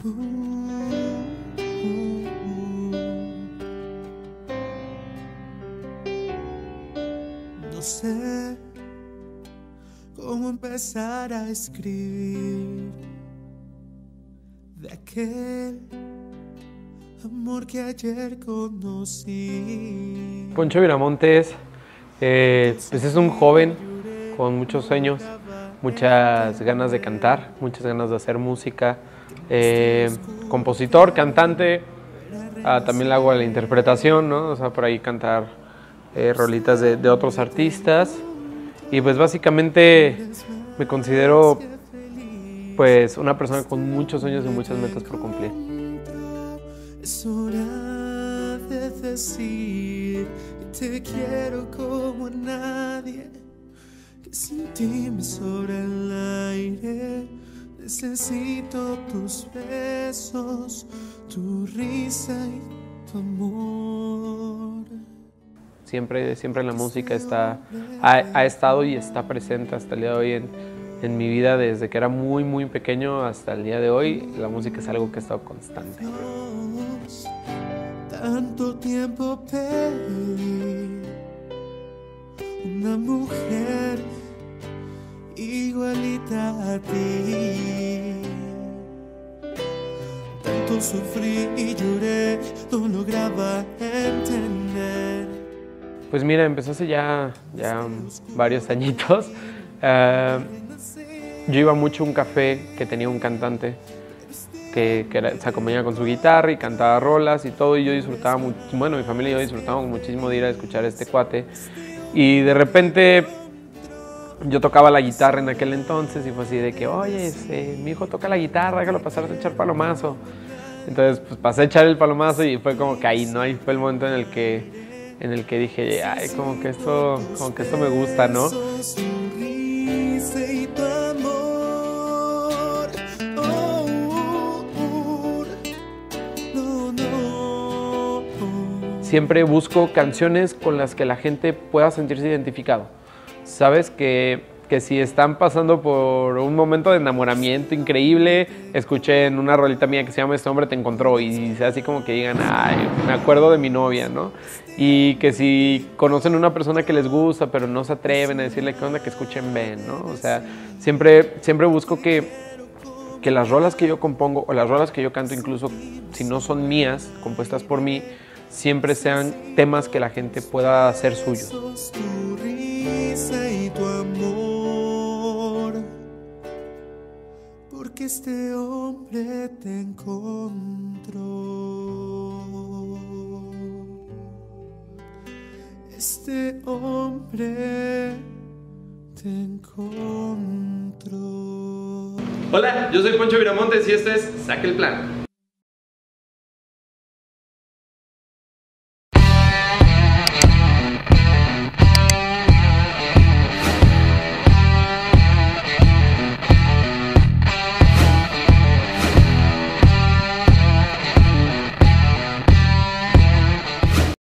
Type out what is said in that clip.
No sé cómo empezar a escribir de aquel amor que ayer conocí. Poncho Viramontes pues es un joven con muchos sueños, muchas ganas de cantar, muchas ganas de hacer música, compositor, cantante, también le hago la interpretación, ¿no? O sea, por ahí cantar rolitas de otros artistas, y pues básicamente me considero pues una persona con muchos sueños y muchas metas por cumplir. Es hora de decir que te quiero como a nadie, que sin ti me sobra el aire. Necesito tus besos, tu risa y tu amor. Siempre la música ha estado y está presente hasta el día de hoy en mi vida, desde que era muy pequeño hasta el día de hoy. La música es algo que ha estado constante. Tanto tiempo pedí una mujer igualita a ti. Tanto sufrí y lloré, no lograba entender. Pues mira, empezó hace ya varios añitos. Yo iba mucho a un café que tenía un cantante que se acompañaba con su guitarra y cantaba rolas y todo, y yo disfrutaba mucho, bueno, mi familia y yo disfrutábamos muchísimo de ir a escuchar a este cuate, y de repente yo tocaba la guitarra en aquel entonces y fue así de que, oye, mi hijo toca la guitarra, déjalo pasar a echar palomazo. Entonces pues pasé a echar el palomazo y fue como que ahí, ¿no? Ahí fue el momento en el que dije, ay, como que esto me gusta, ¿no? Siempre busco canciones con las que la gente pueda sentirse identificado. Sabes que si están pasando por un momento de enamoramiento increíble, escuchen una rolita mía que se llama Este hombre te encontró, y sea así como que digan, ay, me acuerdo de mi novia, ¿no? Y que si conocen a una persona que les gusta, pero no se atreven a decirle qué onda, que escuchen Ven, ¿no? O sea, siempre busco que las rolas que yo compongo o las rolas que yo canto, incluso si no son mías, compuestas por mí, siempre sean temas que la gente pueda hacer suyos. Tu risa y tu amor, porque este hombre te encontró. Este hombre te encontró. Hola, yo soy Poncho Viramontes y esto es Saca el Plan.